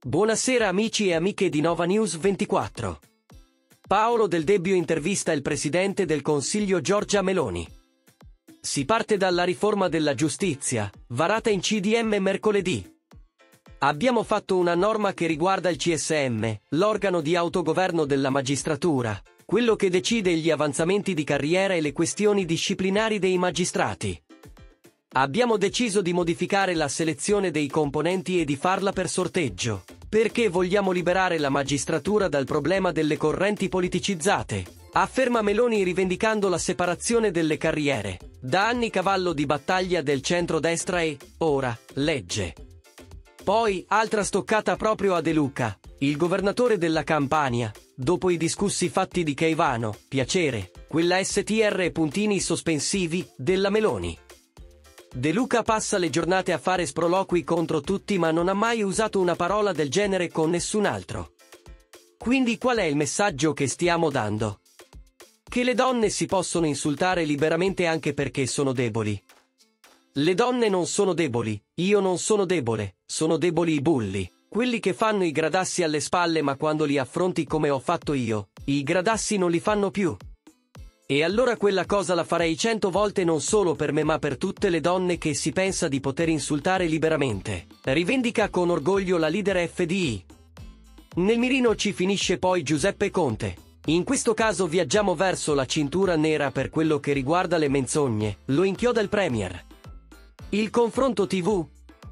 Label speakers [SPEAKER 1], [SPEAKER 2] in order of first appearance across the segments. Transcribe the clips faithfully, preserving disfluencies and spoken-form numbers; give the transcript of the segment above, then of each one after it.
[SPEAKER 1] Buonasera amici e amiche di Nova News ventiquattro. Paolo Del Debbio intervista il presidente del Consiglio Giorgia Meloni. Si parte dalla riforma della giustizia, varata in C D M mercoledì. Abbiamo fatto una norma che riguarda il C S M, l'organo di autogoverno della magistratura, quello che decide gli avanzamenti di carriera e le questioni disciplinari dei magistrati. Abbiamo deciso di modificare la selezione dei componenti e di farla per sorteggio, perché vogliamo liberare la magistratura dal problema delle correnti politicizzate, afferma Meloni rivendicando la separazione delle carriere, da anni cavallo di battaglia del centro-destra e, ora, legge. Poi, altra stoccata proprio a De Luca, il governatore della Campania, dopo i discussi fatti di Caivano, piacere, quella S T R puntini sospensivi, della Meloni. De Luca passa le giornate a fare sproloqui contro tutti ma non ha mai usato una parola del genere con nessun altro. Quindi qual è il messaggio che stiamo dando? Che le donne si possono insultare liberamente anche perché sono deboli. Le donne non sono deboli, io non sono debole, sono deboli i bulli, quelli che fanno i gradassi alle spalle ma quando li affronti come ho fatto io, i gradassi non li fanno più. E allora quella cosa la farei cento volte non solo per me ma per tutte le donne che si pensa di poter insultare liberamente, rivendica con orgoglio la leader F D I. Nel mirino ci finisce poi Giuseppe Conte. In questo caso viaggiamo verso la cintura nera per quello che riguarda le menzogne, lo inchioda il Premier. Il confronto tivù?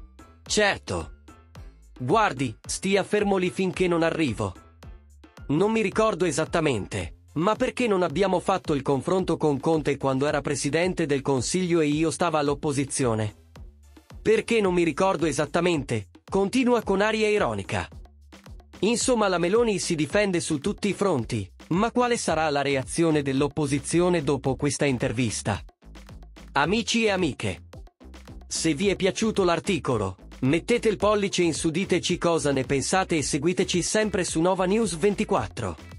[SPEAKER 1] Certo. Guardi, stia fermo lì finché non arrivo. Non mi ricordo esattamente. Ma perché non abbiamo fatto il confronto con Conte quando era presidente del Consiglio e io stavo all'opposizione? Perché non mi ricordo esattamente, continua con aria ironica. Insomma la Meloni si difende su tutti i fronti, ma quale sarà la reazione dell'opposizione dopo questa intervista? Amici e amiche, se vi è piaciuto l'articolo, mettete il pollice in su, diteci cosa ne pensate e seguiteci sempre su Nova News ventiquattro.